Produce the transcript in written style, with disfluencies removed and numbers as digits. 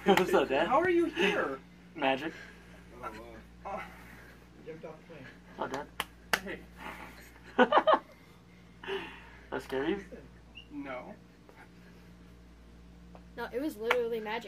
What's up, Dad? How are you here? Magic. Jumped off the plane. Oh, Dad. Hey. That scare you? No. No, it was literally magic.